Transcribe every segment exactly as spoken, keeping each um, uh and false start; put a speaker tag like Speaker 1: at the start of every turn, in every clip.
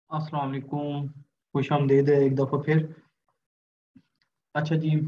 Speaker 1: अस्सलाम वालेकुम, खुश आमदीद है एक दफ़ा फिर। अच्छा जी,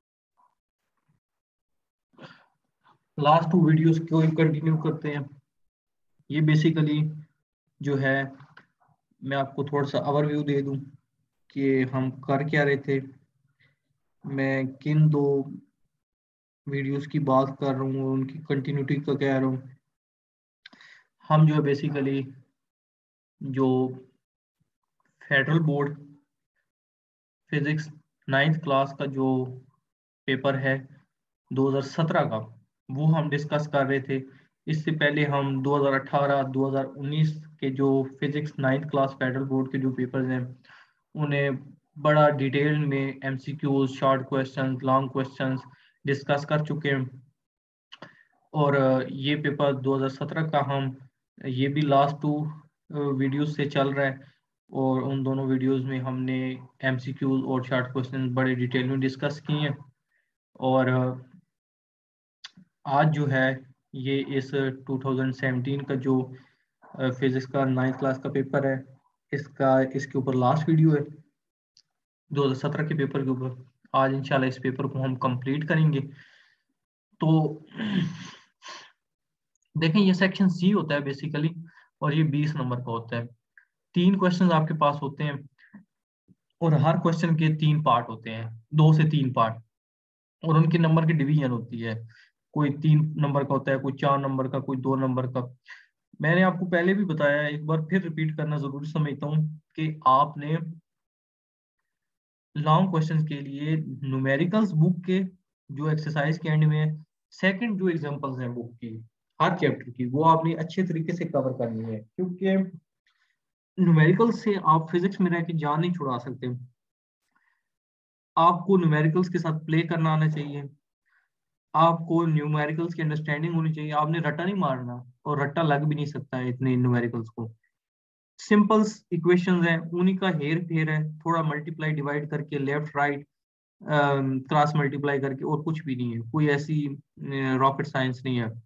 Speaker 1: लास्ट टू वीडियोस को कंटिन्यू करते हैं। ये बेसिकली जो है, मैं आपको थोड़ा सा ओवरव्यू दे दूं कि हम कर क्या रहे थे। मैं किन दो वीडियोस की बात कर रहा हूँ और उनकी कंटिन्यूटी का कह रहा हूँ। हम जो है बेसिकली जो federal board physics ninth class का जो पेपर है दो हज़ार सत्रह का, वो हम डिस्कस कर रहे थे। इससे पहले हम दो हज़ार अठारह दो हज़ार उन्नीस के जो physics ninth class federal board के जो पेपर्स हैं उन्हें बड़ा डिटेल में MCQs, short questions, long questions discuss कर चुके हैं। और अ, ये पेपर दो हज़ार सत्रह का हम ये भी लास्ट टू वीडियोस से चल रहा है और उन दोनों वीडियोस में हमने एमसीक्यूज और शॉर्ट क्वेश्चंस बड़े डिटेल में डिस्कस किए हैं। और अ, आज जो है ये इस टू थाउज़ेंड सेवेंटीन का जो फिजिक्स का नाइन्थ क्लास का पेपर है, इसका इसके ऊपर लास्ट वीडियो है दो हज़ार सत्रह के पेपर के ऊपर। आज इंशाल्लाह इस पेपर को हम कंप्लीट करेंगे। तो देखें, ये सेक्शन सी होता है बेसिकली और ये बीस नंबर का होता है। तीन क्वेश्चंस आपके पास होते हैं और हर क्वेश्चन के तीन पार्ट होते हैं, दो से तीन पार्ट, और उनके नंबर की डिवीजन होती है। कोई तीन नंबर का होता है, कोई चार नंबर का, कोई दो नंबर का। मैंने आपको पहले भी बताया, एक बार फिर रिपीट करना जरूरी समझता हूँ कि आपने लॉन्ग क्वेश्चंस के लिए न्यूमेरिकल्स बुक के जो एक्सरसाइज के एंड में सेकंड जो एग्जांपल्स हैं बुक की हर चैप्टर की, वो आपने अच्छे तरीके से कवर करनी है, क्योंकि न्यूमेरिकल्स से आप फिजिक्स में रह के जान नहीं छुड़ा सकते। आपको न्यूमेरिकल्स के साथ प्ले करना आना चाहिए, आपको न्यूमेरिकल्स की अंडरस्टैंडिंग होनी चाहिए। आपने रट्टा नहीं मारना, और रट्टा लग भी नहीं सकता है इतने न्यूमेरिकल्स को। सिंपल इक्वेशंस हैं, उन्हीं का हेर फेर है, थोड़ा मल्टीप्लाई डिवाइड करके, लेफ्ट राइट क्रॉस मल्टीप्लाई करके, और कुछ भी नहीं है। कोई ऐसी रॉकेट साइंस नहीं है।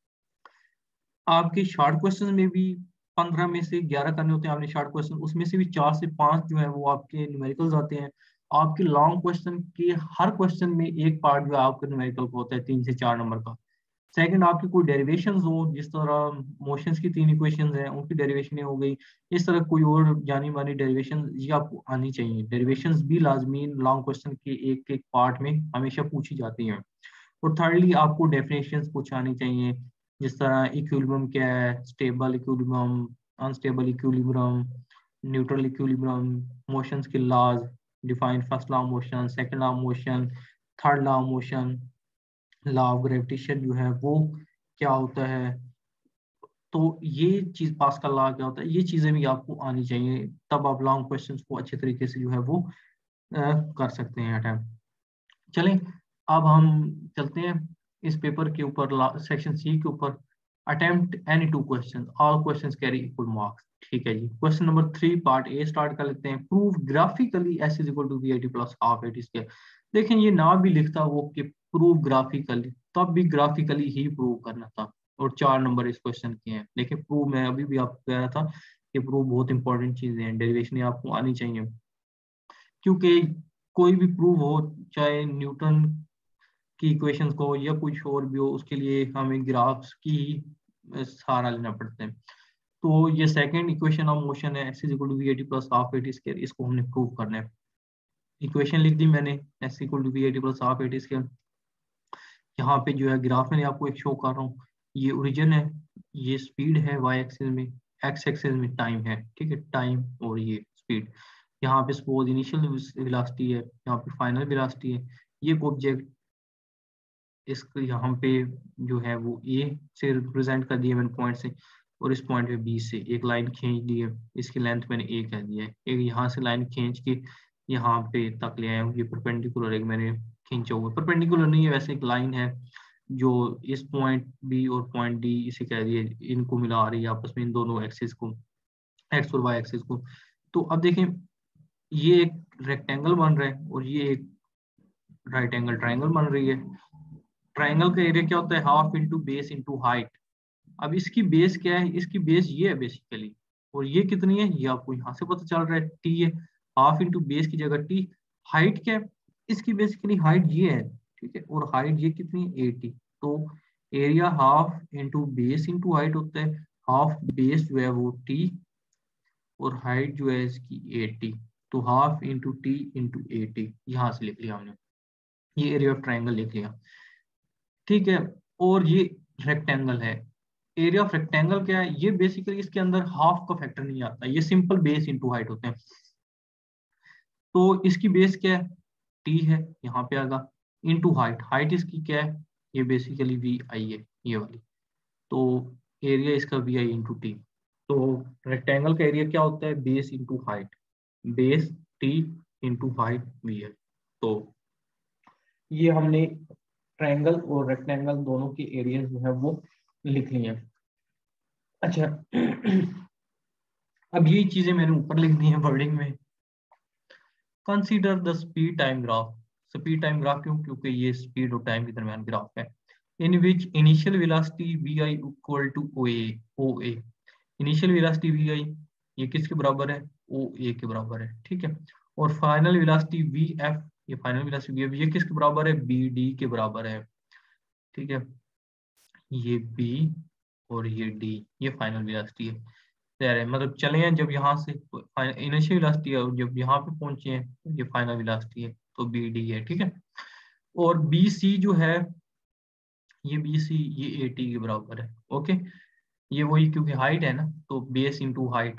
Speaker 1: आपके शॉर्ट क्वेश्चन में भी पंद्रह में से ग्यारह करने होते हैं आपने शॉर्ट क्वेश्चन, उसमें से भी चार से पांच जो है वो आपके न्यूमेरिकल्स आते हैं। आपके लॉन्ग क्वेश्चन के हर क्वेश्चन में एक पार्ट जो है आपका न्यूमेरिकल का होता है, तीन से चार नंबर का। सेकंड, आपकी कोई डेरिवेशंस हो, जिस तरह मोशंस की तीन इक्वेशंस हैं उनकी डेरिवेशन हो गई, इस तरह कोई और जानी मानी डेरिवेशन ये आपको आनी चाहिए। डेरिवेशंस भी लाजमी लॉन्ग क्वेश्चन के एक एक पार्ट में हमेशा पूछी जाती हैं। और थर्डली, आपको डेफिनेशंस कुछ आनी चाहिए, जिस तरह इक्विलिब्रियम क्या है, stable equilibrium, unstable equilibrium, neutral equilibrium, motions के laws, define first law of motion, second law of motion, third law of motion, law of gravitation जो है वो क्या होता है। तो ये चीज, पास्कल लॉ क्या होता है, ये चीजें भी आपको आनी चाहिए, तब आप लॉन्ग क्वेश्चंस को अच्छे तरीके से जो है वो अ, कर सकते हैं अटेम्प्ट। चलें, अब हम चलते हैं इस पेपर के ऊपर, सेक्शन सी के ऊपर। Attempt any two question, all questions carry equal marks. ठीक है जी, question number three part A start कर लेते हैं। Prove graphically S is equal to V I T plus half A T square. देखें, ये ना भी लिखता वो कि प्रूव ग्राफिकली, तब भी ग्राफिकली ही प्रूव करना था, और चार नंबर इस क्वेश्चन के हैं। देखिए, प्रूव मैं अभी भी आपको कह रहा था कि प्रूव बहुत इंपॉर्टेंट चीजें हैं, डेरिवेशन आपको आनी चाहिए, क्योंकि कोई भी प्रूव हो, चाहे न्यूटन की इक्वेशंस को या कुछ और भी हो, उसके लिए हमें ग्राफ्स की ही सहारा लेना पड़ता है। तो ये सेकंड इक्वेशन ऑफ मोशन है, S is equal to V A T plus half A T square, इसको हमने प्रूव करना है। इक्वेशन लिख दी मैंने, S equal to V A T plus half A T square. यहाँ पे जो है ग्राफ में आपको एक शो कर रहा हूँ, ये ओरिजिन है, ये स्पीड है वाई एक्सिस में, एक्स एक्सिस में टाइम है। ठीक है, टाइम और ये स्पीड। यहाँ पे सपोज इनिशियल वेलोसिटी है, यहाँ पे फाइनल वेलोसिटी है। ये ऑब्जेक्ट इसको यहाँ पे जो है वो ए से रिप्रेजेंट कर दिया मैंने पॉइंट से, और इस पॉइंट पे बी से एक लाइन खींच दी है, इसकी लेंथ मैंने ए कह दिया है। एक यहाँ से लाइन खींच के यहाँ पे तक ले आया हूँ, ये परपेंडिकुलर एक मैंने खींचा हुआ, परपेंडिकुलर नहीं है वैसे, एक लाइन है जो इस पॉइंट बी और पॉइंट डी इसे कह दिए, इनको मिला रही है आपस में, इन दोनों एक्सिस को, एक्स और वाई एक्सिस को। तो अब देखें, ये एक रेक्टेंगल बन रहा है और ये एक राइट एंगल ट्राइंगल बन रही है। ट्राइंगल का एरिया क्या होता है, half into base into height. अब इसकी बेस क्या है, इसकी बेस ये है बेसिकली, और ये कितनी है ये आपको यहाँ से पता चल रहा है, टी है। हाफ इंटू बेस की जगह टी, हाइट क्या है इसकी, बेसिकली हाइट ये है, ठीक है, और हाइट ये कितनी है एटी। तो area half into base into height होता है, हाफ बेस जो है वो टी और हाइट जो है इसकी एटी, तो half into T into A T, यहाँ से लिख लिया हमने, ये एरिया ऑफ ट्राइंगल लिख लिया, ठीक है। और ये रेक्टेंगल है, एरिया ऑफ रेक्टेंगल क्या है, ये बेसिकली इसके अंदर हाफ का फैक्टर नहीं आता, ये सिंपल बेस इंटू हाइट होते हैं। तो इसकी बेस क्या है टी है, यहाँ पे आएगा, इंटू हाइट, हाइट इसकी क्या है ये बेसिकली वी आई है ये वाली, तो एरिया इसका वी आई इंटू टी। तो रेक्टेंगल का एरिया क्या होता है base into height, base T into height V I. तो ये हमने ट्रायंगल और रेक्टेंगल दोनों के एरिया जो है वो लिख लिए हैं। अच्छा अब ये चीजें मैंने ऊपर लिख दी हैं वर्डिंग में। Consider the speed time graph, speed time graph क्यों, क्योंकि ये स्पीड और टाइम के दरमियान ग्राफ है। In which initial velocity V I equal to O A, O A, initial velocity V I ये किसके बराबर है ओ ए के बराबर है, ठीक है। और फाइनल वेलोसिटी वी एफ, ये फाइनल वेलोसिटी वी एफ ये किसके बराबर है बी डी के बराबर है, ठीक है। ये बी और ये डी ये फाइनल वेलोसिटी है, तैयार है, मतलब चले हैं जब यहाँ से तो इनिशियल वेलोसिटी है, जब यहाँ पे पहुंचे हैं तो ये फाइनल वेलोसिटी है, तो बी डी है, ठीक है। और बी सी जो है ये बी सी ये ए टी के बराबर है, ओके। ये वही क्योंकि हाइट है ना, तो बेस इंटू हाइट,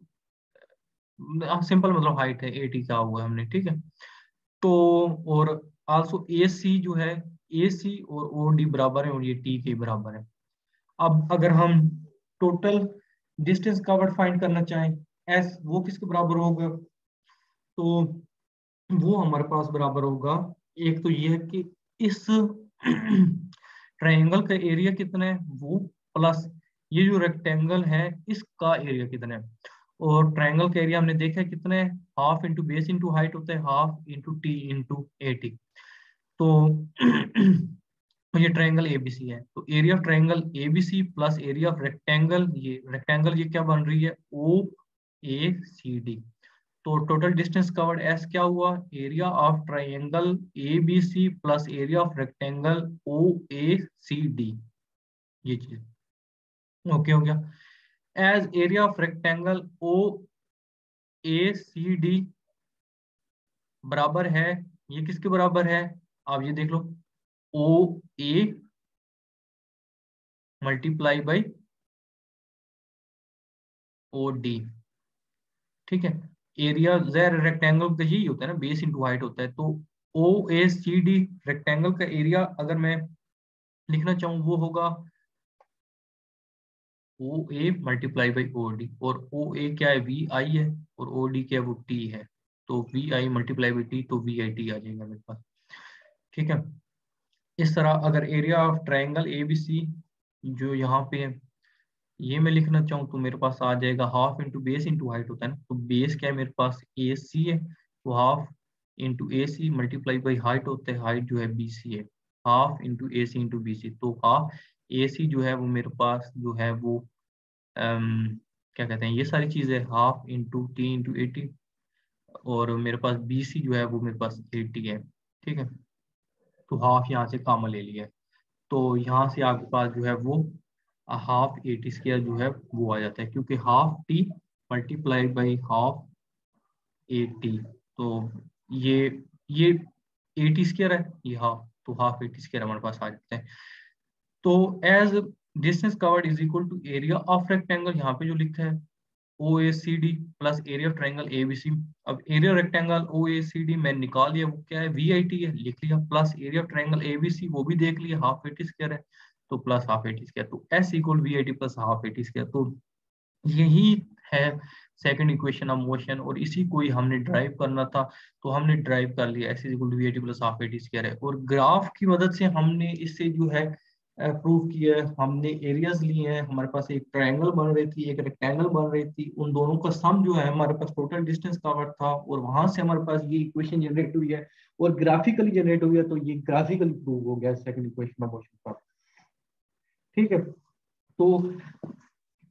Speaker 1: सिंपल मतलब हाइट है ए टी का हुआ है हमने, ठीक है। तो और आल्सो ए सी जो है, ए सी और ओ डी बराबर है और ये टी के बराबर है। अब अगर हम टोटल डिस्टेंस कवर्ड फाइंड करना चाहें एस, वो किसके बराबर होगा, तो वो हमारे पास बराबर होगा, एक तो ये है कि इस ट्रायंगल का एरिया कितना है वो, प्लस ये जो रेक्टेंगल है इसका एरिया कितना है। और ट्रायंगल का एरिया हमने देखा है कितना है, half into base into height होता है, half into T into A T. तो ये ट्रायंगल एबीसी है, तो area of triangle ABC plus area of rectangle, ये रेक्टेंगल ये क्या बन रही है ओ ए सी डी। तो टोटल डिस्टेंस कवर्ड एस क्या हुआ, area of triangle A B C plus area of rectangle O A C D, ये चीज ओके हो गया। As area of rectangle O A C D बराबर है, ये किसके बराबर है, आप ये देख लो, O A multiply by O D, ठीक है। एरिया जैर रेक्टेंगल का यही होता है ना, बेस इंटू हाइट होता है, तो O A C D rectangle का एरिया अगर मैं लिखना चाहूँ वो होगा O A multiply by O D, और ओ ए क्या है वी आई है और ओ डी क्या है वो टी है, तो V I multiply by T, तो वी आई टी आ जाएगा मेरे पास, ठीक है। इस तरह अगर area of triangle A B C जो यहाँ पे है ये मैं लिखना चाहूँ तो मेरे पास आ जाएगा half into base into height होता है ना, तो बेस क्या है मेरे पास ए सी है, तो half into A C multiply by height होता है, हाइट जो है बी सी है, half into A C into B C, तो हाफ ए सी जो है वो मेरे पास जो है वो um, क्या कहते हैं ये सारी चीजें half into T into A T, और मेरे पास बी सी जो है वो मेरे पास एटी है, ठीक है। तो हाफ यहाँ से कॉमन ले लिया है, तो यहाँ से आपके पास जो है वो हाफ एटी स्क्वायर जो है वो आ जाता है, क्योंकि half T multiply by half A T, तो ये ये एटी स्क्वायर है ये हाफ, तो हाफ एटी स्क्वायर हमारे पास आ जाता है। तो as distance covered is equal to area of rectangle, यहाँ पे जो लिखा है O A C D plus area of triangle A B C. अब area rectangle O A C D मैंने निकाल लिया, वो क्या है वी आई टी है, लिख लिया, plus area of triangle A B C वो भी देख लिया, हाफ एटी स्क्वायर है, तो प्लस हाफ एटी स्क्वायर, तो S equal V I T plus half A T square. तो यही है सेकंड इक्वेशन ऑफ मोशन, और इसी को ही हमने ड्राइव करना था, तो हमने ड्राइव कर लिया, S equal to V I T plus half A T square है। और ग्राफ की मदद से हमने इससे जो है प्रूव किया है, हमने एरियाज लिए हैं, हमारे पास एक ट्रायंगल बन रही थी एक रेक्टेंगल बन रही थी, उन दोनों का सम जो है हमारे पास टोटल डिस्टेंस कवर था, और वहां से हमारे पास ये इक्वेशन जनरेट हुई है, और ग्राफिकली जनरेट हुई है, तो ये ग्राफिकली प्रूव हो गया सेकंड इक्वेशन ऑफ मोशन का, ठीक है। तो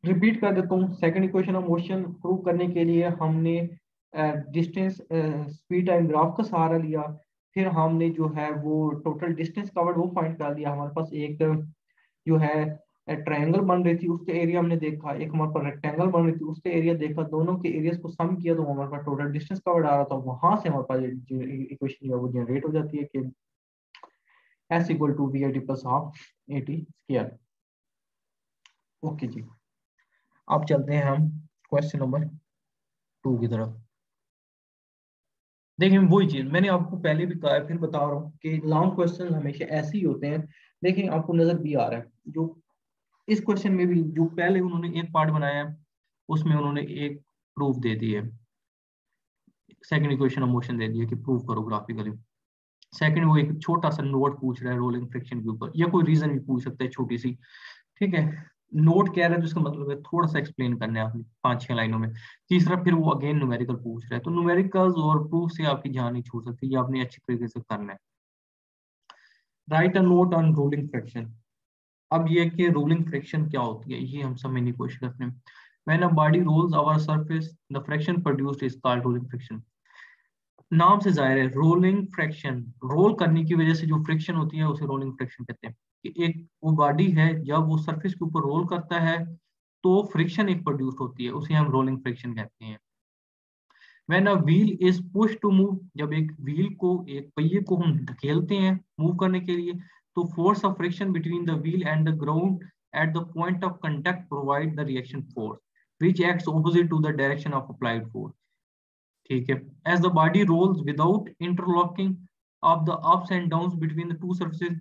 Speaker 2: रिपीट कर देता हूँ। Second equation of motion prove करने के लिए हमने डिस्टेंस स्पीड टाइम ग्राफ का सहारा लिया, फिर हमने जो है वो टोटल डिस्टेंस कवर्ड वो फाइंड कर लिया। हमारे पास एक जो है ट्रायंगल बन रही थी, उसके एरिया हमने देखा, एक हमारे पास रेक्टेंगल बन रही थी, उसके एरिया देखा, दोनों के एरियाज को सम किया तो हमारे पास टोटल डिस्टेंस कवर्ड आ रहा था। वहां से हमारे पास इक्वेशन जो है वो जनरेट हो जाती है कि S equal to V I T plus half A T square. Okay जी, अब चलते हैं हम क्वेश्चन नंबर टू की तरफ। देखिए वही चीज मैंने आपको पहले भी कहा है, फिर बता रहा हूँ कि लॉन्ग क्वेश्चन हमेशा ऐसे ही होते हैं। देखिए आपको नजर भी आ रहा है, जो इस क्वेश्चन में भी जो पहले उन्होंने एक पार्ट बनाया है उसमें उन्होंने एक प्रूफ दे दी है, सेकंड इक्वेशन ऑफ मोशन दे दी है कि प्रूव करो ग्राफिकली। सेकंड वो एक छोटा सा नोट पूछ रहा है रोलिंग फ्रिक्शन के ऊपर, या कोई रीजन भी पूछ सकता है छोटी सी, ठीक है। नोट कह रहा है तो इसका मतलब है थोड़ा सा एक्सप्लेन करना है आपने पांच छह लाइनों में। तीसरा फिर वो अगेन न्यूमेरिकल पूछ रहा है, तो न्यूमेरिकल्स और प्रूफ से आपकी जान नहीं छूट सकती, ये आपने अच्छी तरीके से करना है। Write a note on rolling friction. अब ये कि रोलिंग फ्रिक्शन क्या होती है ये हम समझने की कोशिश करते हैं। When a body rolls over a surface, the friction produced is called rolling friction. नाम से जाहिर है रोलिंग फ्रिक्शन, रोल करने की वजह से जो फ्रिक्शन होती है उसे रोलिंग फ्रिक्शन कहते हैं। कि एक वो बॉडी है जब वो सरफेस के ऊपर रोल करता है तो फ्रिक्शन एक प्रोड्यूस होती है, उसे हम रोलिंग फ्रिक्शन कहते हैं। When a wheel is pushed to move, जब एक व्हील को एक पहिए को हम धकेलते हैं मूव करने के लिए, तो force of friction between the wheel and the ground at the point of contact provide the reaction force which acts opposite to the direction of applied force, ठीक है। As the body rolls without interlocking of the ups and downs between the two surfaces,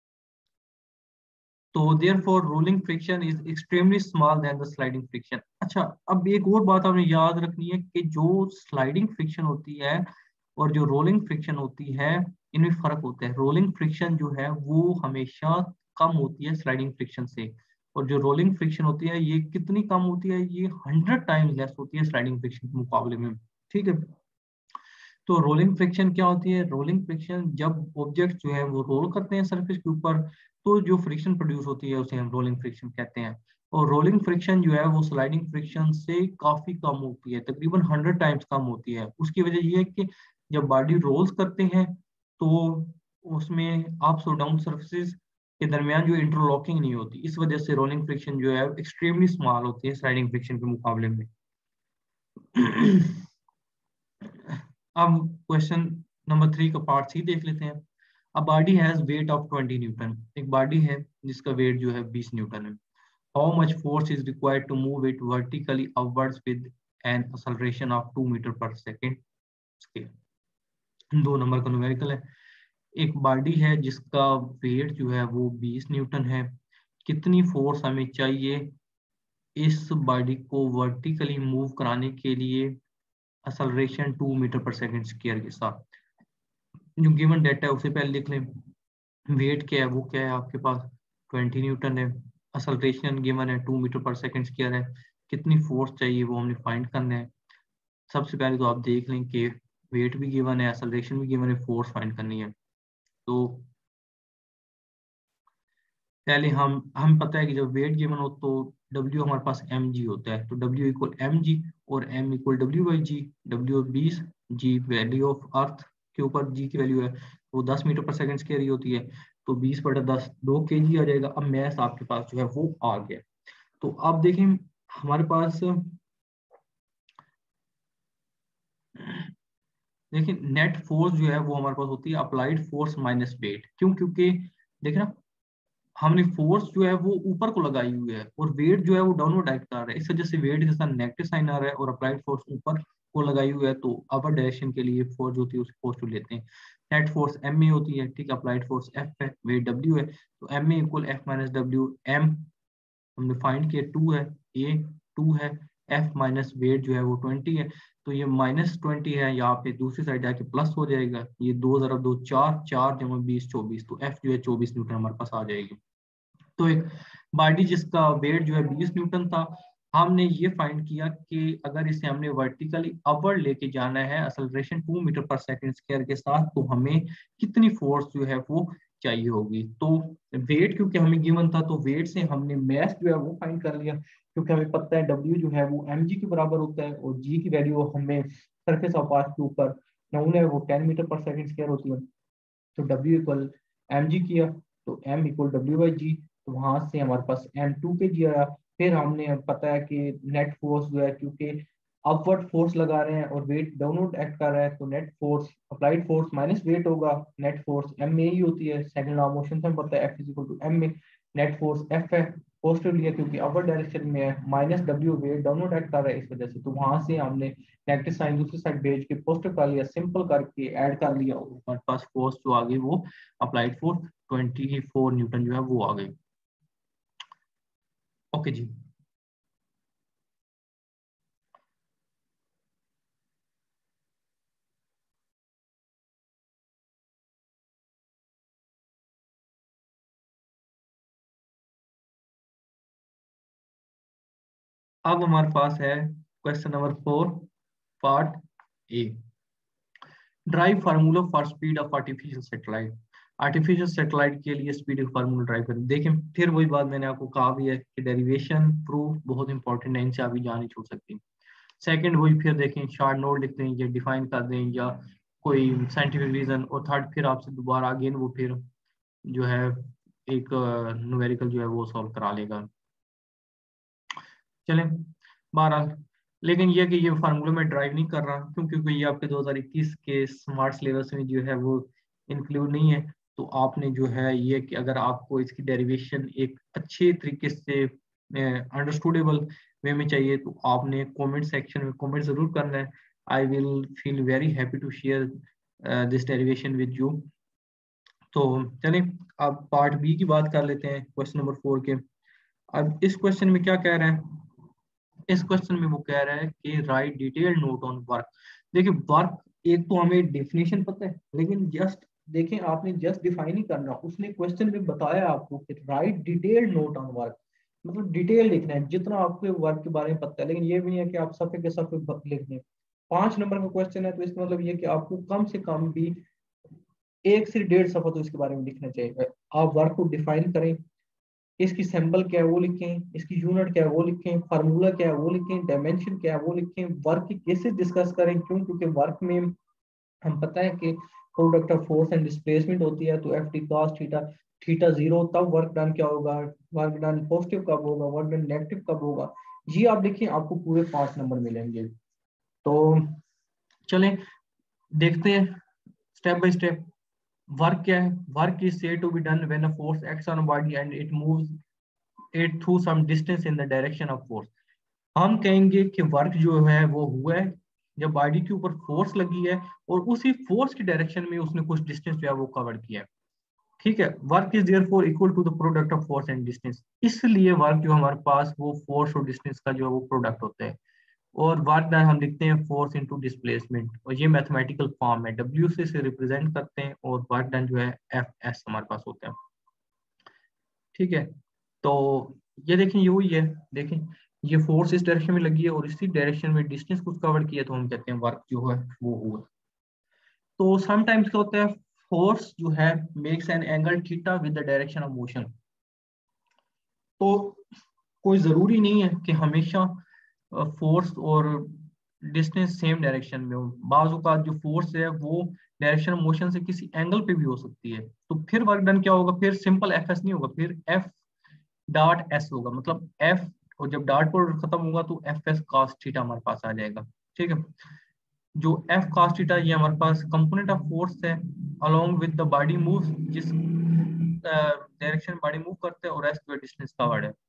Speaker 2: तो therefore rolling friction is extremely small than the sliding friction। अच्छा, अब एक और बात आपने याद रखनी है कि जो स्लाइडिंग फ्रिक्शन होती है और जो रोलिंग फ्रिक्शन होती है इनमें फर्क होता है। रोलिंग फ्रिक्शन जो है वो हमेशा कम होती है स्लाइडिंग फ्रिक्शन से, और जो रोलिंग फ्रिक्शन होती है ये कितनी कम होती है, ये हंड्रेड टाइम्स लेस होती है स्लाइडिंग फ्रिक्शन के मुकाबले में, ठीक है। तो रोलिंग फ्रिक्शन क्या होती है? रोलिंग फ्रिक्शन जब ऑब्जेक्ट जो है वो रोल करते हैं सरफेस के ऊपर तो जो फ्रिक्शन प्रोड्यूस होती है उसे हम रोलिंग फ्रिक्शन कहते हैं। और रोलिंग फ्रिक्शन जो है वो स्लाइडिंग फ्रिक्शन से काफी कम होती है, तकरीबन हंड्रेड टाइम्स कम होती है। उसकी वजह ये है कि जब बॉडी रोल्स करते हैं तो उसमें अप्स और डाउन सर्फेसिस के दरमियान जो इंटरलॉकिंग नहीं होती, इस वजह से रोलिंग फ्रिक्शन जो है एक्सट्रीमली स्मॉल होती है स्लाइडिंग फ्रिक्शन के मुकाबले में। अब क्वेश्चन नंबर थ्री का पार्ट सी देख लेते हैं। A body has weight of twenty newton, एक बॉडी है जिसका वेट जो है बीस न्यूटन है। How much force is required to move it vertically upwards with an acceleration of two metre per second. दो नंबर का न्यूमेरिकल है। एक बॉडी है जिसका वेट जो है वो बीस न्यूटन है, कितनी फोर्स हमें चाहिए इस बॉडी को वर्टिकली मूव कराने के लिए acceleration two metre per second square के साथ। जो गिवन डेटा है उसे पहले लिख लें। वेट क्या है, वो क्या है आपके पास ट्वेंटी न्यूटन है, एक्सेलरेशन गिवन है two metre per second square है, कितनी फोर्स चाहिए वो हमने फाइंड करना है। सबसे पहले तो आप देख लें कि वेट भी गिवन है, एक्सेलरेशन भी गिवन है, फोर्स फाइंड करनी है। तो पहले हम हम पता है कि जब वेट गिवन हो तो W हमारे पास mg होता है, तो W इक्वल एम जी और m equal W by G. W बीस, जी वैल्यू ऑफ अर्थ के ऊपर g की वैल्यू है वो दस मीटर पर सेकंड स्क्वायर ही होती है, तो बीस बटा दस दो के जी आ जाएगा। अब मैथ आपके पास जो है वो आ गया। तो अब देखें हमारे पास देखिए नेट फोर्स जो है वो हमारे पास होती है अप्लाइड फोर्स माइनस वेट। क्यों? क्योंकि देखिए ना हमने फोर्स जो है वो ऊपर को लगाई हुई है और वेट जो है वो डाउनवर्ड एक्ट कर रहा है, इस वजह से वेट के साथ नेगेटिव साइन आ रहा है और अप्लाइड फोर्स ऊपर को लगाई हुई है, तो अपर डायरेक्शन के लिए फोर्स होती है उसे पॉजिटिव लेते हैं। नेट फोर्स एम ए होती है, ठीक है, अप्लाइड फोर्स एफ है, वेट डब्ल्यू है, तो M A equal F minus W. M हमने फाइंड किया टू है, ए टू है, एफ माइनस वेट जो है वो ट्वेंटी है, तो ये माइनस ट्वेंटी है, यहाँ पे दूसरी साइड जाके प्लस हो जाएगा, ये दो जरा दो चार, चार जमा बीस चौबीस, तो एफ जो है चौबीस न्यूटन हमारे पास आ जाएगी। तो एक बॉडी जिसका वेट जो है बीस न्यूटन था, हमने ये फाइंड किया कि अगर इसे हमने वर्टिकली अपवर्ड लेके जाना है acceleration two metre per second square के साथ, तो हमें कितनी फोर्स जो है वो चाहिए होगी। तो वेट क्योंकि हमें गिवन था, तो वेट से हमने मैथ जो है वो फाइंड कर लिया, क्योंकि हमें पता है डब्ल्यू जो है वो एम जी के बराबर होता है, और जी की वैल्यू हमें सरफेस ऑफ आर्क के ऊपर नाउन है वो ten metre per second square होती है। तो डब्ल्यू इक्वल एम जी किया, तो M equal W by G, तो वहां से हमारे पास एम टू के जी आया। फिर हमने पता है कि नेट फोर्स जो है, क्योंकि अपवर्ड फोर्स लगा रहे हैं और वेट डाउनवर्ड एक्ट कर रहा है, तो net force applied force minus weight होगा, नेट फोर्स एम में ही होती है, सेकंड लॉ मोशन से हमें पता है F is equal to M में नेट फोर्स एफ है, पॉजिटिव लिया क्योंकि अपर डायरेक्शन में है, minus W weight downward act कर रहा है इस वजह से, तो वहां से हमने नेगेटिव साइन दूसरी साइड भेज के पॉजिटिव कर लिया, सिंपल करके ऐड कर लिया, और हमारे पास फोर्स जो आ गई वो applied force twenty four newton जो है वो आ गई। ओके जी, अब हमारे पास है question number four, part A, derive formula for speed of artificial satellite. Artificial satellite के लिए स्पीड का फार्मूला ड्राइव करें। देखिए फिर वही बात मैंने आपको कहा भी है कि डेरिवेशन प्रूफ बहुत इंपॉर्टेंट है, इनसे अभी जान नहीं छूट सकती। सेकंड वही फिर देखें शॉर्ट नोट लिखते हैं या डिफाइन कर दें या कोई साइंटिफिक रीजन, और थर्ड फिर आपसे दोबारा अगेन वो फिर जो है एक न्यूमेरिकल जो है वो सॉल्व करा लेगा। चलें बहरहाल, लेकिन ये कि ये फार्मूला मैं ड्राइव नहीं कर रहा क्यों, क्योंकि ये आपके दो हज़ार इक्कीस के स्मार्ट सिलेबस में जो है वो इंक्लूड नहीं है। तो आपने जो है ये कि अगर आपको इसकी डेरिवेशन एक अच्छे तरीके से अंडरस्टूडेबल वे में चाहिए तो आपने कमेंट सेक्शन में कमेंट जरूर करना है। I will feel very happy to share this derivation with you. तो चलिए अब पार्ट बी की बात कर लेते हैं क्वेश्चन नंबर फोर के। अब इस क्वेश्चन में क्या कह रहे हैं, इस क्वेश्चन में वो कह रहा है कि write detail note on work. देखिए वर्क एक तो हमें डेफिनेशन पता है, लेकिन जस्ट देखें आपने जस्ट डिफाइन ही करना, उसने क्वेश्चन में बताया आपको कि write detail note on work, मतलब डिटेल लिखना है जितना आपको वर्क के बारे में पता है, लेकिन ये भी नहीं है कि आप सफे के सफे लिखने। पांच नंबर का क्वेश्चन है तो इसका मतलब ये कि आपको कम से कम भी एक से डेढ़ सफा तो इसके बारे में लिखना चाहिए। आप वर्क को डिफाइन करें, इसकी सैंपल क्या है वो लिखें, इसकी यूनिट क्या है वो लिखें, फार्मूला क्या है वो लिखें, डायमेंशन क्या है वो लिखें, वर्क की केसेस डिस्कस करें। क्यों? क्योंकि वर्क में हम पता है कि product of force and displacement होती है, तो F T cos theta theta zero, तब वर्क डन क्या होगा, वर्क डन पॉजिटिव कब होगा, वर्क डन नेगेटिव कब होगा, ये आप देखिए आपको पूरे पांच नंबर मिलेंगे। तो चलें देखते हैं स्टेप बाय स्टेप। वर्क क्या है, work is said to be done when a force acts on a body and it moves it through some distance in the direction of force. हम कहेंगे कि वर्क जो है वो हुआ है जब बॉडी के ऊपर फोर्स लगी है और उसी फोर्स की डायरेक्शन में उसने कुछ डिस्टेंस जो है वो कवर किया है। ठीक है, work is therefore equal to the product of force and distance, इसलिए वर्क जो हमारे पास वो फोर्स और डिस्टेंस का जो है वो प्रोडक्ट होता है। और वर्क डन हम लिखते हैं फोर्स इनटू डिस्प्लेसमेंट, और ये मैथमेटिकल फॉर्म है, डब्ल्यू से इसे रिप्रेजेंट करते हैं और वर्क डन जो है एफ एस हमारे पास होता है। ठीक है, तो ये देखें ये वही है, देखें ये फोर्स इस डायरेक्शन में लगी है और इसी डायरेक्शन में डिस्टेंस कुछ कवर किया, तो हम कहते हैं वर्क जो है वो हुआ। तो समटाइम्स क्या होता है, फोर्स जो है makes an angle theta with the direction of motion. तो कोई जरूरी नहीं है कि हमेशा फोर्स और डिस्टेंस सेम डायरेक्शन में हो, बाज़ औक़ात जो फोर्स है वो डायरेक्शन ऑफ मोशन से किसी एंगल पे भी हो सकती है। तो फिर वर्क डन क्या होगा, फिर सिंपल एफ एस नहीं होगा, फिर एफ डॉट एस होगा, मतलब एफ, और जब डॉट पर खत्म होगा तो एफ एस कॉस थीटा हमारे पास आ जाएगा। ठीक है, जो एफ कॉस थीटा ये हमारे पास कंपोनेंट ऑफ फोर्स है along with the body move, जिस डायरेक्शन बॉडी मूव करते हैं, और रेस्ट जो डिस्टेंस कवर्ड है।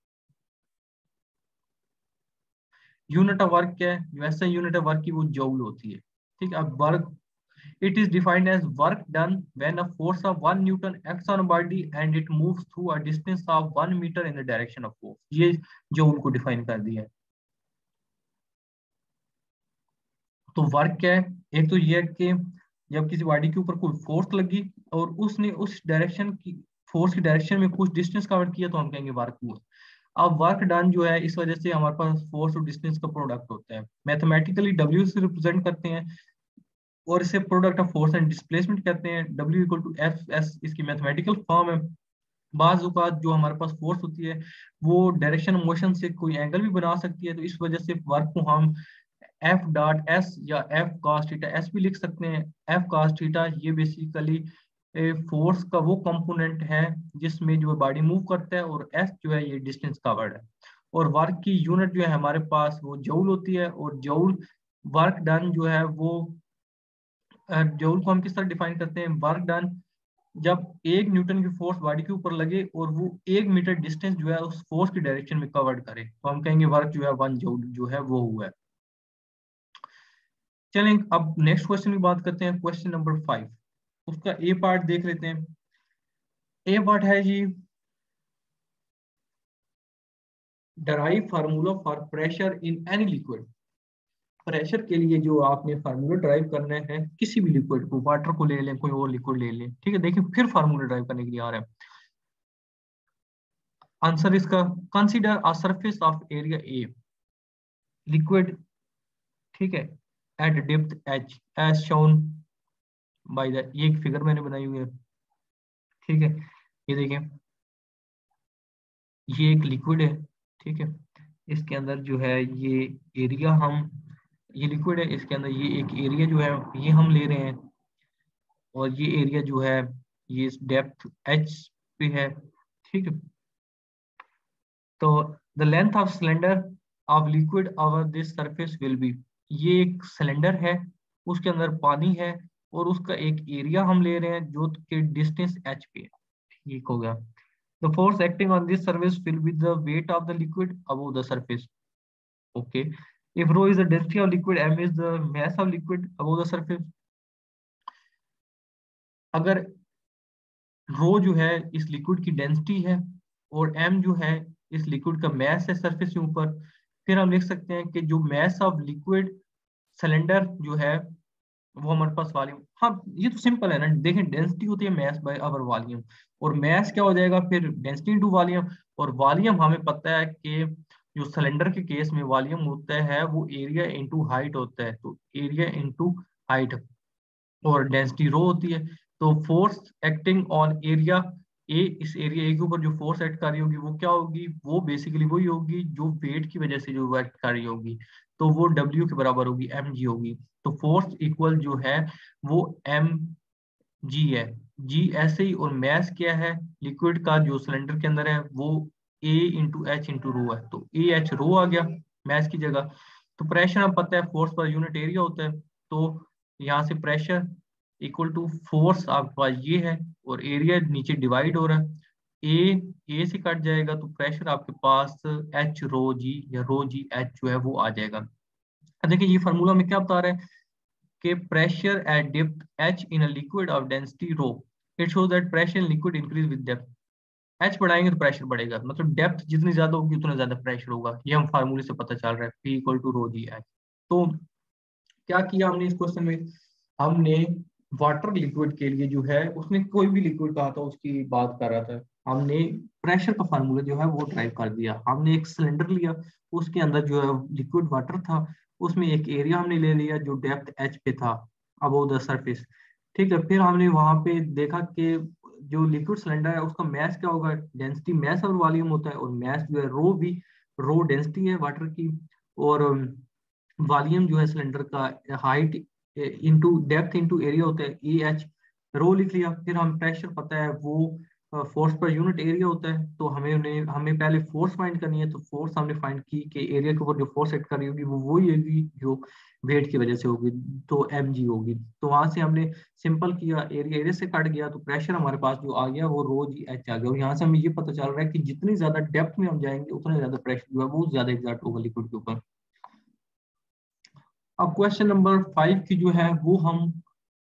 Speaker 2: यूनिट ऑफ वर्क क्या है, वैसे यूनिट ऑफ वर्क की वो जूल होती है। ठीक है, अब work it is defined as work done when a force of one newton acts on a body and it moves through a distance of one meter in the direction of force। ये जो उनको define कर दिया है। तो work क्या है, एक तो ये है कि जब किसी बॉडी के ऊपर कोई फोर्स लगी और उसने उस डायरेक्शन की फोर्स की डायरेक्शन में कुछ डिस्टेंस कवर किया, तो हम कहेंगे वर्क हुआ। अब वर्क डन जो है इस वजह से हमारे पास फोर्स और डिस्टेंस का प्रोडक्ट होता है, मैथमेटिकली डब्ल्यू से रिप्रेजेंट करते हैं, और इसे product of force and displacement कहते हैं। W equal to F S इसकी मैथमेटिकल फॉर्म है। बाज औकात जो हमारे पास फोर्स होती है वो डायरेक्शन मोशन से कोई एंगल भी बना सकती है, तो इस वजह से वर्क को हम एफ डॉट एस या एफ कॉस थीटा एस भी लिख सकते हैं। एफ कॉस थीटा ये बेसिकली फोर्स का वो कंपोनेंट है जिसमें जो बॉडी मूव करता है, और एस जो है ये डिस्टेंस कवर्ड है। और वर्क की यूनिट जो है हमारे पास वो जूल होती है, और जूल वर्क डन जो है वो जूल को हम किस तरह डिफाइन करते हैं, वर्क डन जब एक न्यूटन की फोर्स बॉडी के ऊपर लगे और वो एक मीटर डिस्टेंस जो है उस फोर्स की डायरेक्शन में कवर्ड करे, तो हम कहेंगे वर्क जो है वन जूल जो है वो हुआ है। चलें अब नेक्स्ट क्वेश्चन की बात करते हैं, क्वेश्चन नंबर फाइव। उसका ए पार्ट देख लेते हैं। ए पार्ट है जी, derive formula for pressure in any liquid. Pressure के लिए जो आपने फार्मूला ड्राइव करना है किसी भी लिक्विड को, वाटर को ले लें, कोई और लिक्विड ले लें, ठीक है। देखिए फिर फार्मूला ड्राइव करने के लिए आ रहा है। आंसर इसका, consider a surface of area A liquid, ठीक है, at depth H as shown by the, ये एक फिगर मैंने बनाई हुई है, ठीक है। ये देखिए ये एक लिक्विड है, ठीक है। इसके अंदर जो है ये एरिया हम, ये लिक्विड है, इसके अंदर ये एक एरिया जो है ये हम ले रहे हैं, और ये एरिया जो है ये इस डेप्थ एच पे है, ठीक है। तो the length of cylinder of liquid over this surface will be, ये एक सिलेंडर है, उसके अंदर पानी है, और उसका एक एरिया हम ले रहे हैं जो कि डिस्टेंस एच पे है, ठीक हो गया। The force acting on this surface will be the weight of the liquid above the surface, okay. If rho is the density of liquid, M is the mass of liquid above the surface. अगर rho जो है इस liquid की density है, और M जो है इस लिक्विड का मास है सरफेस के ऊपर, फिर हम लिख सकते हैं कि जो मास ऑफ लिक्विड सिलेंडर जो है वो हमारे पास वॉल्यूम, हाँ ये तो सिंपल है ना। देखें डेंसिटी होती है मास बाय आवर वॉल्यूम, और मास क्या हो जाएगा फिर डेंसिटी इनटू वॉल्यूम, और वॉल्यूम हमें पता है कि जो सिलेंडर के केस में वॉल्यूम होता है वो एरिया इनटू हाइट होता है, तो एरिया इनटू हाइट, और डेंसिटी रो होती है। तो force acting on area A, इस एरिया ए के ऊपर जो फोर्स एक्ट कर रही होगी वो क्या होगी, वो बेसिकली वही होगी जो वेट की वजह से जो एक्ट कर रही होगी, तो वो डब्ल्यू के बराबर होगी, एम जी होगी। तो फोर्स इक्वल जो है वो एम जी है, जी ऐसे ही, और मैस क्या है लिक्विड का जो सिलेंडर के अंदर है वो A into H into rho है, तो ए एच रो आ गया मैस की जगह। तो प्रेशर हम पता है फोर्स पर यूनिट एरिया होता है, तो यहाँ से प्रेशर इक्वल टू फोर्स आपके पास ये है, और एरिया नीचे डिवाइड हो रहा है, ए ए से कट जाएगा, तो प्रेशर आपके पास एच रो जी या रो जी एच जो है वो आ जाएगा। अब देखिए ये फार्मूला में क्या बता रहा है कि pressure at depth H in a liquid of density rho, it shows that pressure in liquid increase with depth. H बढ़ाएंगे तो प्रेशर बढ़ेगा, मतलब डेप्थ जितनी ज्यादा होगी उतना ज्यादा प्रेशर होगा, ये हम फार्मूले से पता चल रहा है, P equal to rho G H. तो क्या किया हमने इस क्वेश्चन में, हमने वाटर लिक्विड के लिए जो है, उसने कोई भी लिक्विड कहा था उसकी बात कर रहा था, हमने प्रेशर का फार्मूला जो है वो ड्राइव कर दिया। हमने एक सिलेंडर लिया, उसके अंदर जो है लिक्विड वाटर था, उसमें एक एरिया हमने ले लिया जो डेप्थ एच पे था अबव द सरफेस, ठीक है। फिर हमने वहां पे देखा कि जो लिक्विड सिलेंडर है उसका मैस क्या होगा, डेंसिटी मैस और वॉल्यूम होता है, और मैस जो है रो भी, रो डेंसिटी है वाटर की, और वॉल्यूम जो है सिलेंडर का height into depth into area होता है, ई एच रो लिख लिया। फिर हम प्रेशर पता है वो फोर्स पर यूनिट एरिया होता है, तो हमें उन्हें हमें पहले फोर्स फाइंड करनी है, तो फोर्स हमने फाइंड की कि एरिया के ऊपर जो फोर्स एक्ट कर रही होगी वो वही होगी जो वेट की वजह से होगी, तो एम जी होगी। तो वहां से हमने सिंपल किया, एरिया एरिया से कट गया, तो प्रेशर हमारे पास जो आ गया वो रो जी एच आ गया। और यहाँ से हमें ये पता चल रहा है कि जितनी ज्यादा डेप्थ में हम जाएंगे उतना ज्यादा प्रेशर जो है वो ज्यादा एग्जर्ट होगा लिक्विड के ऊपर। अब क्वेश्चन नंबर फाइव की जो है वो हम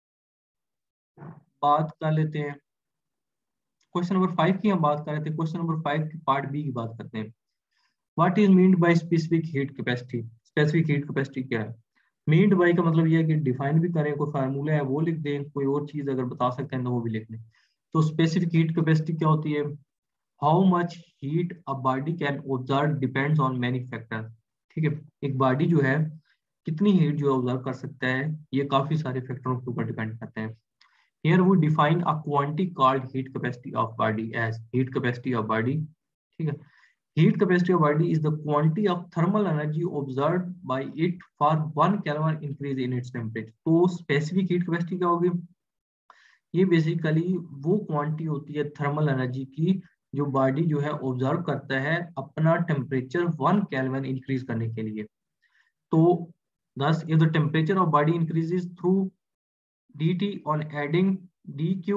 Speaker 2: बात कर लेते हैं। क्वेश्चन नंबर फाइव की हम बात कर रहे थे, क्वेश्चन नंबर फाइव की पार्ट बी की बात करते हैं। What is meant by specific heat capacity, specific heat capacity क्या है। मीन्ड बाय का मतलब ये है कि डिफाइन भी करें, कोई फार्मूला है वो लिख दें, कोई और चीज अगर बता सकते हैं तो वो भी लिख दें। तो स्पेसिफिक हीट कैपेसिटी क्या होती है, how much heat a body can observe depends on many factor, ठीक है। एक बॉडी जो है
Speaker 1: कितनी हीट जो है ऑब्जर्व कर सकता है, ये काफी सारे फैक्टरों के ऊपर डिपेंड करते हैं। Here we define a quantity called heat capacity of body as heat capacity of body. ठीक है, heat capacity of body is the quantity of thermal energy observed by it for one Kelvin increase in its temperature. तो specific heat capacity क्या होगी? ये basically वो quantity होती है thermal energy की जो बॉडी जो है ऑब्जर्व करता है अपना टेम्परेचर वन केल्विन इंक्रीज करने के लिए। तो thus if the temperature of body increases through dt on adding dq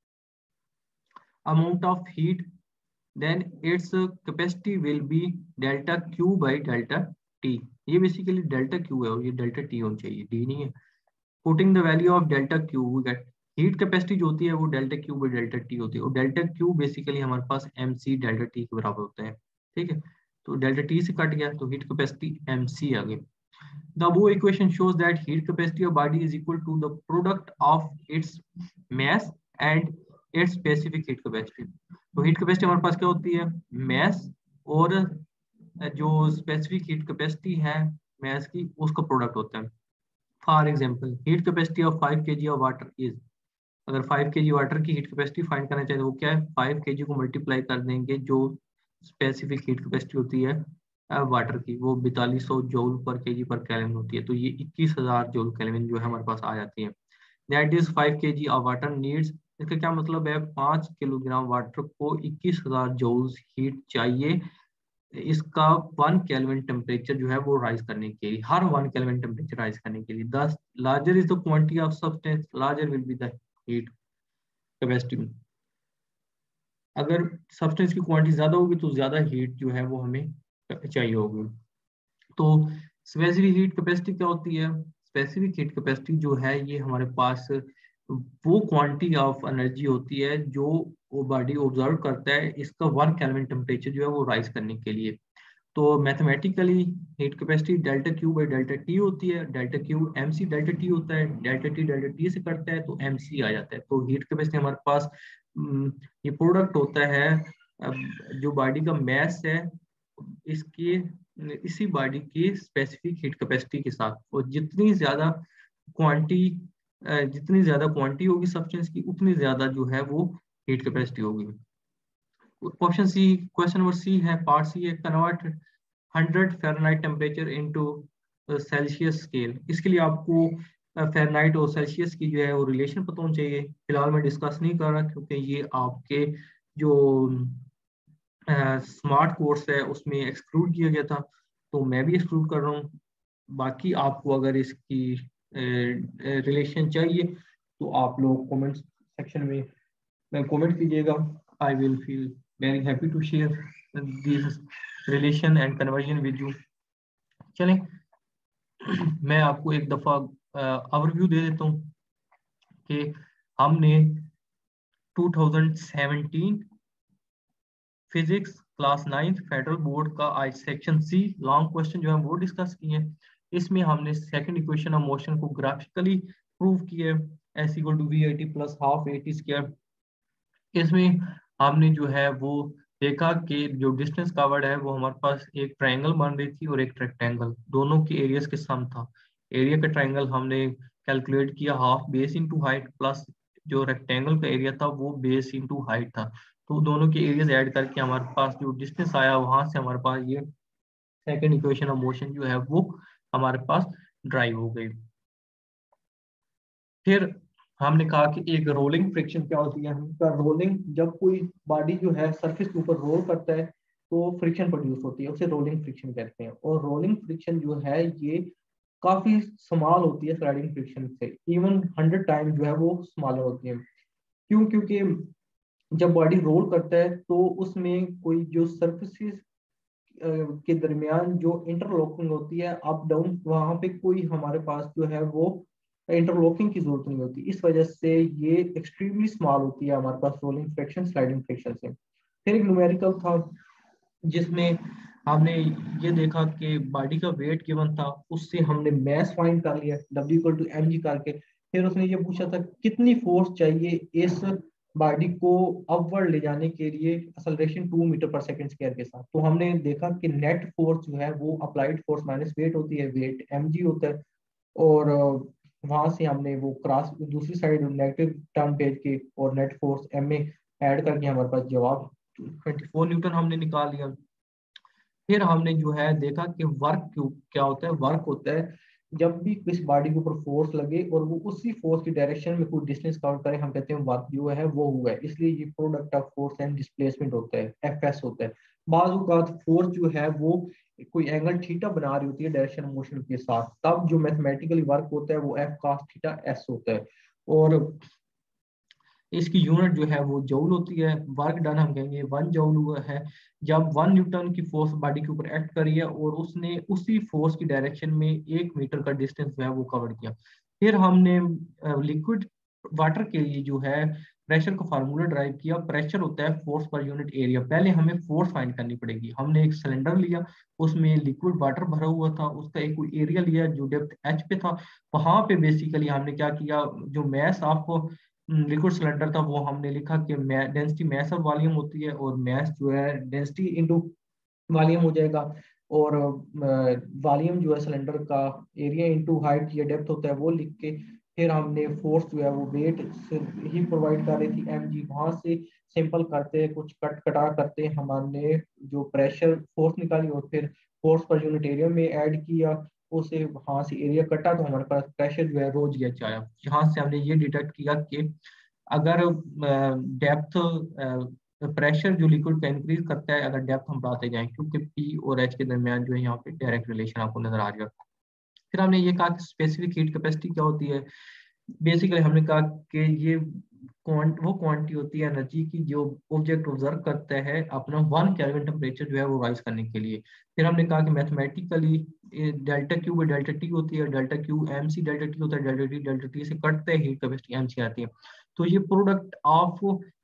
Speaker 1: amount of heat, then its capacity will be delta q by delta t. ये बेसिकली डेल्टा q है और ये delta t होना चाहिए, d नहीं है। Putting the value of delta q we get heat capacity जो होती है वो delta q by delta t होती है और डेल्टा q बेसिकली हमारे पास mc डेल्टा t के बराबर होता है। ठीक है, तो डेल्टा t से कट गया तो हीट कैपेसिटी mc आ गई। The above equation shows that heat capacity of body is equal to the product of its mass and its specific heat capacity. तो heat capacity हमारे पास क्या होती है? mass और जो specific heat capacity है mass की उसका product होता है। For example, heat capacity of five kilograms of water is, अगर five kilograms वाटर की heat capacity फाइंड करना चाहिए तो वो क्या है? five kilograms को मल्टीप्लाई कर देंगे जो specific heat capacity होती है वाटर की, वो बैतालीस सौ जूल पर केजी पर केल्विन होती है। तो ये इक्कीस हजार जूल केल्विन जो है हमारे पास आ जाती है। That is five KG of water needs, इसका क्या मतलब है? पांच किलोग्राम वाटर को इक्कीस हजार जूल हीट चाहिए इसका वन केल्विन टेम्परेचर जो है वो राइज करने के लिए, हर वन केल्विन टेम्परेचर राइज करने के लिए। Thus larger is the quantity of substance, larger will be the heat capacity. अगर सब्सटेंस की क्वांटिटी ज्यादा होगी तो ज्यादा हीट जो है वो हमें चाहिए होगी। तो स्पेसिफिक हीट कैपेसिटी क्या होती है? स्पेसिफिक हीट कैपेसिटी जो है ये हमारे पास वो क्वांटिटी ऑफ एनर्जी होती है जो वो बॉडी ऑब्जर्व करता है इसका वन केल्विन टेम्परेचर जो है वो राइज करने के लिए। तो mathematically heat capacity delta Q by delta T होती है, delta Q M C delta T होता है, डेल्टा टी डेल्टा टी से कटता है तो एम सी आ जाता है। तो हीट कैपेसिटी हमारे पास ये प्रोडक्ट होता है जो बॉडी का मैस है इसकी इसी बॉडी की स्पेसिफिक हीट कैपेसिटी के साथ, और जितनी ज्यादा क्वांटिटी जितनी ज्यादा क्वांटिटी होगी सब्सटेंस की उतनी ज्यादा जो है वो हीट कैपेसिटी होगी। Option C, question number C है, पार्ट सी है, convert hundred Fahrenheit temperature into Celsius scale. इसके लिए आपको फ़ारेनहाइट और सेल्सियस की जो है वो रिलेशन पता होना चाहिए। फिलहाल मैं डिस्कस नहीं कर रहा क्योंकि ये आपके जो स्मार्ट uh, कोर्स है उसमें एक्सक्लूड किया गया था, तो मैं भी एक्सक्लूड कर रहा हूँ। बाकी आपको अगर इसकी रिलेशन uh, uh, चाहिए तो आप लोग कमेंट सेक्शन में कमेंट कीजिएगा। I will feel very happy to share this relation and conversion with you. चलें मैं आपको एक दफा ओवरव्यू दे देता हूँ कि हमने two thousand seventeen physics class ninth federal board का आज सेक्शन सी लॉन्ग क्वेश्चन जो है वो डिस्कस किए। इसमें हमने सेकंड इक्वेशन ऑफ मोशन को ग्राफिकली प्रूव किया, S equal to V I T plus half A T square. इसमें हमने जो है वो देखा कि जो डिस्टेंस कवर्ड है वो हमारे पास एक ट्रायंगल बन रही थी और एक रेक्टेंगल, दोनों के एरियाज के सम था। एरिया का ट्रायंगल हमने कैलकुलेट किया half base into height plus जो रेक्टेंगल का एरिया था वो बेस इनटू हाइट था। तो दोनों के एरियाज ऐड करके हमारे पास जो डिस्टेंस आया वहां से हमारे पास ये सेकंड इक्वेशन ऑफ मोशन जो है वो हमारे पास ड्राइव हो गई। फिर हमने कहा कि एक रोलिंग फ्रिक्शन क्या होती है। हमका रोलिंग, जब कोई बॉडी जो है सरफेस के ऊपर रोल करता है तो फ्रिक्शन प्रोड्यूस होती है, उसे रोलिंग फ्रिक्शन कहते हैं। और रोलिंग फ्रिक्शन जो है ये काफी स्मॉल होती है स्लाइडिंग फ्रिक्शन से, इवन हंड्रेड टाइम जो है वो स्मॉलर होती है। क्यों? क्योंकि जब बॉडी रोल करता है तो उसमें कोई जो सरफेसेस के दरमियान जो इंटरलॉकिंग होती है अप डाउन, वहां पे कोई हमारे पास जो है वो इंटरलॉकिंग की जरूरत नहीं होती। इस वजह से ये एक्सट्रीमली स्मॉल होती है हमारे पास रोलिंग फ्रिक्शन स्लाइडिंग फ्रिक्शन से। फिर एक न्यूमेरिकल था जिसमें हमने ये देखा कि बॉडी का वेट गिवन था, उससे हमने मैस फाइंड कर लिया W equal to M G करके। फिर उसने ये पूछा था कितनी फोर्स चाहिए इस
Speaker 2: बॉडी को अपवर्ड ले जाने के लिए acceleration two metre per second square के साथ। तो हमने देखा कि नेट फोर्स जो है वो अप्लाइड फोर्स माइनस वेट होती है, वेट एम जी होता है, और वहां से हमने वो क्रॉस दूसरी साइड नेगेटिव टर्म भेज के और नेट फोर्स एम में ऐड करके हमारे पास जवाब
Speaker 1: ट्वेंटी फोर न्यूटन हमने निकाल लिया। फिर हमने जो है देखा कि वर्क क्या होता है। वर्क होता है
Speaker 2: जब भी किस बॉडी के ऊपर फोर्स लगे और वो उसी फोर्स की डायरेक्शन में कोई डिस्टेंस कवर करे, हम कहते हैं वर्क जो है वो हुआ है। इसलिए ये product of force and displacement होता है, एफ एस होता है। बाज़ औक़ात फोर्स जो है वो कोई एंगल थीटा बना रही होती है डायरेक्शन मोशन के साथ, तब जो मैथमेटिकली वर्क होता है वो एफ कॉस थीटा एस होता है। और
Speaker 1: इसकी यूनिट जो है वो जूल होती है। वर्क डन हम कहेंगे वन जूल हुआ है जब वन न्यूटन की फोर्स बॉडी के ऊपर एक्ट करी है और उसने उसी फोर्स की डायरेक्शन में एक मीटर का डिस्टेंस जो है वो कवर किया। फिर हमने लिक्विड वाटर के लिए जो है प्रेशर का फार्मूला ड्राइव किया। प्रेशर होता है फोर्स पर यूनिट एरिया। पहले हमें फोर्स फाइंड करनी पड़ेगी। हमने एक सिलेंडर लिया, उसमें लिक्विड वाटर भरा हुआ था, उसका एक कोई एरिया लिया जो डेप्थ एच पे था। वहां पे बेसिकली हमने क्या किया, जो मैस आपको लिक्विड सिलेंडर था वो हमने लिखा कि डेंसिटी मैस और वॉल्यूम होती है, और मैस जो है डेंसिटी इनटू वॉल्यूम हो जाएगा, और वॉल्यूम जो है सिलेंडर का एरिया इनटू हाइट या डेप्थ होता है वो लिख के फिर हमने फोर्स जो है वो वेट से ही प्रोवाइड कर रही थी एम जी। वहां से सिंपल करते कुछ कट कटा करते हमने जो प्रेशर फोर्स निकाली और फिर फोर्स पर यूनिट एरिया में ऐड किया, उसे वहां से एरिया कटा तो हमारे पास प्रेशर जो है रोज गया आया। यहाँ से हमने ये डिटेक्ट किया कि अगर डेप्थ प्रेशर जो लिक्विड का इंक्रीज करता है अगर डेप्थ हम बढ़ाते जाएं, क्योंकि पी और एच के दरमियान जो है यहाँ पे डायरेक्ट रिलेशन आपको नजर आ जाएगा। फिर हमने ये कहा कि स्पेसिफिक हीट कैपेसिटी क्या होती है। बेसिकली हमने कहा कि ये क्वांट वो क्वांटिटी होती है एनर्जी की जो ऑब्जेक्ट ऑब्जर्व करता है अपना वन केल्विन टेम्परेचर जो है वो राइज करने के लिए। फिर हमने कहा कि mathematically delta Q by delta T होती है, delta Q M C delta T होता है, डेल्टा टी डेल्टा टी से कटते हैं हीट कैपेसिटी एम सी आती है। तो ये प्रोडक्ट ऑफ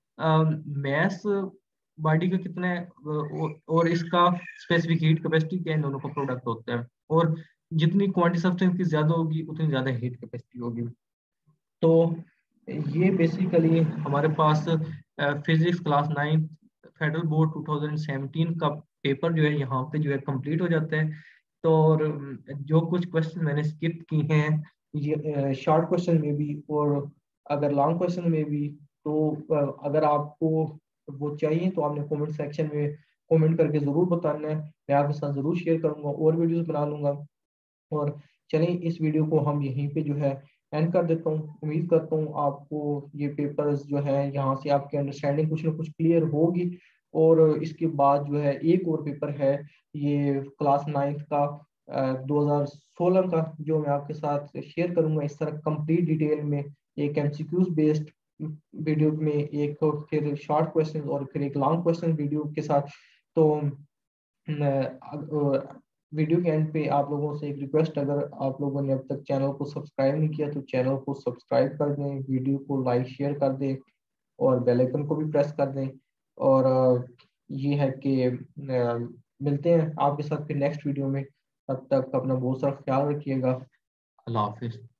Speaker 1: मैस बॉडी का कितना है और इसका स्पेसिफिक हीट कैपेसिटी क्या, इन दोनों का प्रोडक्ट होता है। और जितनी क्वांटिटी सब्सटेंस की ज्यादा होगी उतनी ज्यादा हीट कैपेसिटी होगी। तो ये बेसिकली हमारे पास physics class nine federal board two thousand seventeen का पेपर जो है यहाँ पे जो है कंप्लीट हो जाता है। तो और जो कुछ क्वेश्चन मैंने स्किप की हैं
Speaker 2: ये शॉर्ट क्वेश्चन में भी और अगर लॉन्ग क्वेश्चन में भी, तो अगर आपको वो चाहिए तो आपने कमेंट सेक्शन में कमेंट करके ज़रूर बताना है, मैं आपके साथ ज़रूर शेयर करूँगा और वीडियोस बना लूँगा। और चलिए इस वीडियो को हम यहीं पे जो है एंड कर देता हूँ। उम्मीद करता हूँ आपको ये पेपर्स जो है यहाँ से आपकी अंडरस्टैंडिंग कुछ ना कुछ क्लियर होगी। और इसके बाद जो है एक और पेपर है ये क्लास नाइन्थ का दो हज़ार सोलह का, जो मैं आपके साथ शेयर करूंगा इस तरह कंप्लीट डिटेल में, एक एमसीक्यूज बेस्ड वीडियो में, एक फिर शॉर्ट क्वेश्चन और फिर एक लॉन्ग क्वेश्चन वीडियो के साथ। तो वीडियो के एंड पे आप लोगों से एक रिक्वेस्ट, अगर आप लोगों ने अब तक चैनल को सब्सक्राइब नहीं किया तो चैनल को सब्सक्राइब कर दें, वीडियो को लाइक शेयर कर दें और बेल आइकन को भी प्रेस कर दें। और ये है कि मिलते हैं आपके साथ फिर नेक्स्ट वीडियो में। तब तक अपना बहुत सारा ख्याल रखिएगा।
Speaker 1: अल्लाह हाफिज।